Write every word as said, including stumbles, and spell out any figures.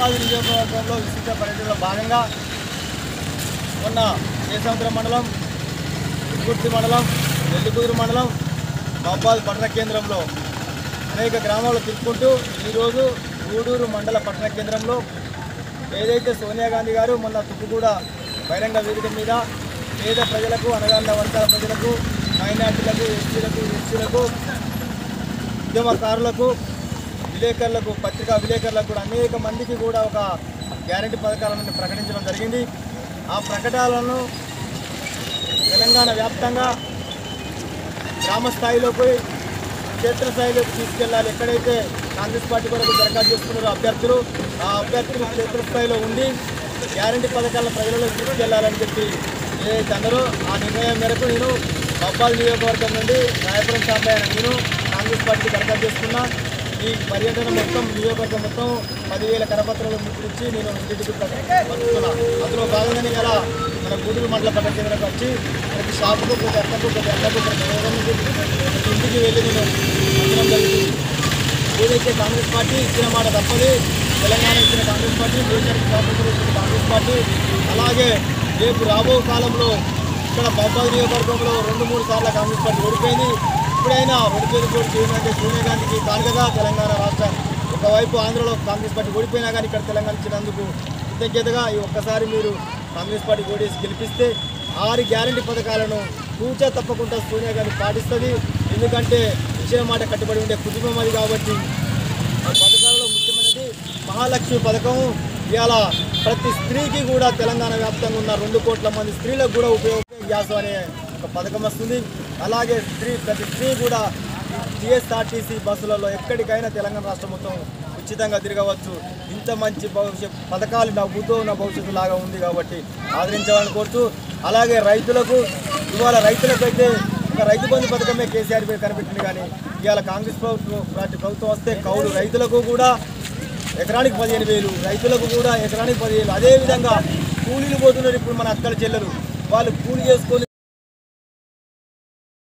మహబాద్ నియోజకవర్గంలో విస్తృత పర్యటనలో భాగంగా మొన్న కేశవంతరం మండలం, గుర్తి మండలం, వెల్లికుదురు మండలం, మహబాద్ పట్టణ కేంద్రంలో అనేక గ్రామాల్లో తిప్పుకుంటూ ఈరోజు గూడూరు మండల పట్టణ కేంద్రంలో ఏదైతే సోనియా గాంధీ గారు మొన్న తుక్కుగూడ బహిరంగ వేదిక మీద పేద ప్రజలకు, అనగారిన వర్గాల ప్రజలకు, మైనార్టీలకు, ఎస్సీలకు, ఎస్సీలకు, ఉద్యమకారులకు, విలేకరులకు, పత్రికా విలేకరులకు కూడా అనేక మందికి కూడా ఒక గ్యారెంటీ పథకాలను ప్రకటించడం జరిగింది. ఆ ప్రకటనలను తెలంగాణ వ్యాప్తంగా గ్రామ స్థాయిలో పోయి క్షేత్రస్థాయిలోకి తీసుకెళ్లాలి. ఎక్కడైతే కాంగ్రెస్ పార్టీ కొరకు దరఖాస్తు చేసుకున్నారో అభ్యర్థులు, ఆ అభ్యర్థులు క్షేత్రస్థాయిలో ఉండి గ్యారెంటీ పథకాలను ప్రజలలో తీసుకెళ్లాలని చెప్పి ఏదైతే అన్నారో ఆ నిర్ణయం మేరకు నేను మహబాద్ నియోజకవర్గం నుండి రాయపురం సాంబయ్య నేను కాంగ్రెస్ పార్టీకి దరఖాస్తు చేసుకున్నా. ఈ పర్యటన మొత్తం నియోజకవర్గం మొత్తం పదివేల కరపత్రాలు ముద్రించి నేను ఇంటికి పంచుతున్నా. అందులో భాగంగానే ఇలా మన గూడూరు మండల పట్టణ కేంద్రానికి వచ్చి ప్రతి షాపుకు, ప్రతి అక్కకు, ప్రతి అక్కకు, ప్రతి ప్రతి ఇంటికి వెళ్ళి నేను పంచడం జరిగింది. ఏదైతే కాంగ్రెస్ పార్టీ ఇచ్చిన మాట తప్పది, తెలంగాణ ఇచ్చిన కాంగ్రెస్ పార్టీ, దేశానికి స్వాతంత్రం ఇచ్చిన కాంగ్రెస్ పార్టీ, అలాగే రేపు రాబో కాలంలో ఇక్కడ మహబాద్ నియోజకవర్గంలో రెండు మూడు సార్లు కాంగ్రెస్ పార్టీ ఓడిపోయింది. ఇప్పుడైనా రెండు పేరు కూడా చేయమంటే సోనియా గాంధీకి కానుకగా తెలంగాణ రాష్ట్ర ఒకవైపు ఆంధ్రలో కాంగ్రెస్ పార్టీ ఓడిపోయినా కానీ ఇక్కడ తెలంగాణ ఇచ్చినందుకు కృతజ్ఞతగా ఈ ఒక్కసారి మీరు కాంగ్రెస్ పార్టీ ఓడేసి గెలిపిస్తే ఆరు గ్యారెంటీ పథకాలను కూర్చా తప్పకుండా సోనియా గాంధీ పాటిస్తుంది. ఎందుకంటే ఇచ్చిన మాట కట్టుబడి ఉండే కుటుంబం అది కాబట్టి. ఆ పథకాలలో ముఖ్యమైనది మహాలక్ష్మి పథకం. ఇవాళ ప్రతి స్త్రీకి కూడా తెలంగాణ వ్యాప్తంగా ఉన్న రెండు కోట్ల మంది స్త్రీలకు కూడా ఉపయోగ గ్యాస్ అనే ఒక పథకం వస్తుంది. అలాగే స్త్రీ ప్రతి స్త్రీ కూడా టీఎస్ఆర్టీసీ బస్సులలో ఎక్కడికైనా తెలంగాణ రాష్ట్రం మొత్తం ఉచితంగా తిరగవచ్చు. ఇంత మంచి భవిష్యత్ పథకాలు నవ్వుతో ఉన్న భవిష్యత్తు లాగా ఉంది కాబట్టి ఆదరించాలని కోరుతూ, అలాగే రైతులకు ఇవాళ రైతులకైతే ఒక రైతు బంధు పథకమే కేసీఆర్ పేరు కనిపెట్టింది. కానీ ఇవాళ కాంగ్రెస్ ప్రభుత్వం ప్రభుత్వం వస్తే కౌలు రైతులకు కూడా ఎకరానికి పదిహేను వేలు, రైతులకు కూడా ఎకరానికి పదిహేను. అదేవిధంగా కూలీలు పోతున్నారు ఇప్పుడు మన అక్కల చెల్లెలు, వాళ్ళు కూలి చేసుకొని